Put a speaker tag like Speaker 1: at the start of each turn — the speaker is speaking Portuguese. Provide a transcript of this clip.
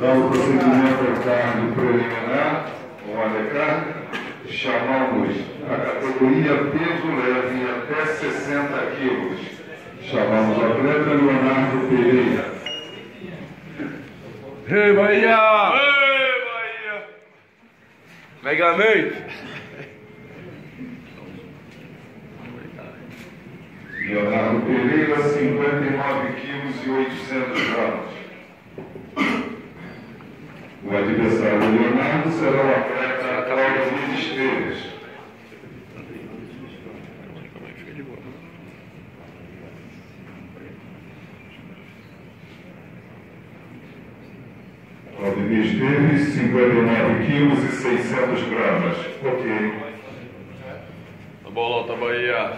Speaker 1: Dado o procedimento ao cargo preliminar, ou ADK, chamamos a categoria peso leve até 60 quilos. Chamamos o atleta Leonardo Pereira.
Speaker 2: Ei, Bahia! Ei, Bahia! Megamente!
Speaker 1: Leonardo Pereira, 59 quilos e 800 gramas. O adversário do Leonardo será o atleta Cláudio Esteves. Cláudio Esteves, 59 quilos e 600 gramas. Ok.
Speaker 2: A bolota, Bahia!